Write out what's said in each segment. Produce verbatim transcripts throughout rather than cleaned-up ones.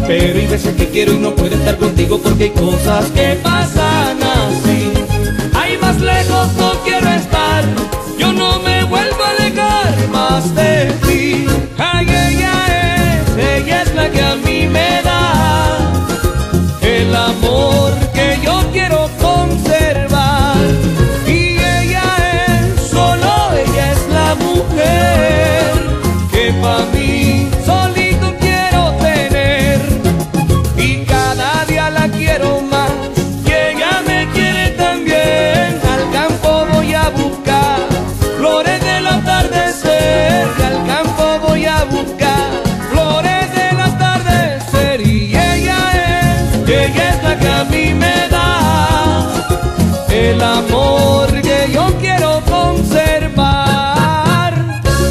pero hay veces que quiero y no puedo estar contigo porque hay cosas que pasan así. Ahí más lejos no quiero estar, yo no me vuelvo a alejar más de ti. Ay, ella es, ella es la que a mí me da el amor que yo quiero conservar. Y ella es, solo ella es la mujer que pa' mí solito quiero tener. Y cada día la quiero más y ella me quiere también. Al campo voy a buscar flores del atardecer, al campo voy a buscar flores del atardecer. Y ella es, ella es la que a mí me da el amor que yo quiero conservar.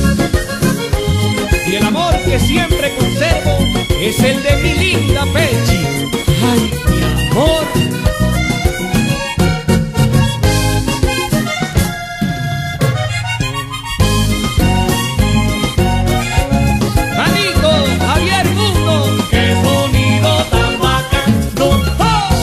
Y el amor que siempre conservo es el de mi linda Pechi. Ay, mi amor. Amigo Javier Mundo, qué sonido tan bacano. ¡Oh!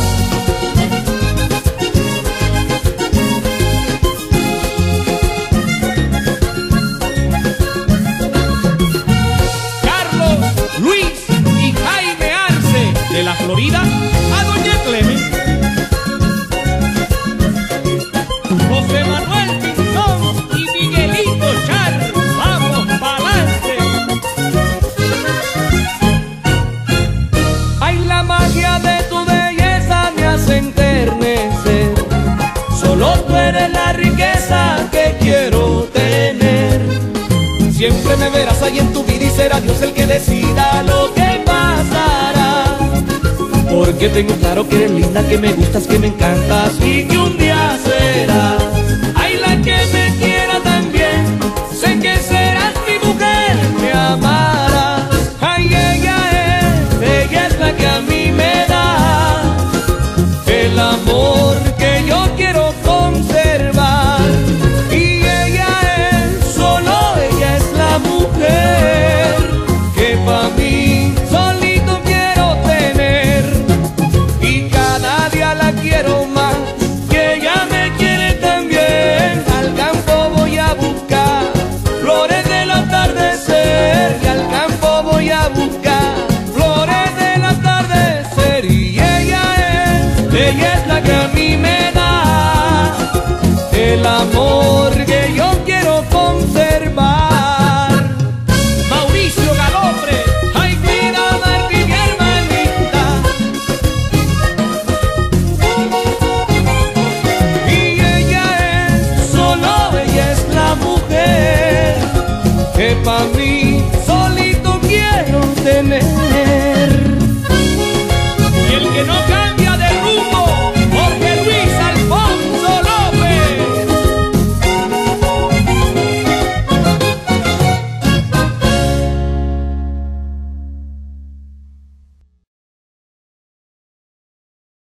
Carlos, Luis y Jaime Arce de la Florida a Doña Clemen. José Manuel Pinzón y Miguelito Char, vamos pa'lante. Ay, la magia de tu belleza me hace enternecer. Solo tú eres la riqueza que quiero tener. Siempre me verás ahí en tu vida y será Dios el que decida lo que pasará. Porque tengo claro que eres linda, que me gustas, que me encantas y que un día será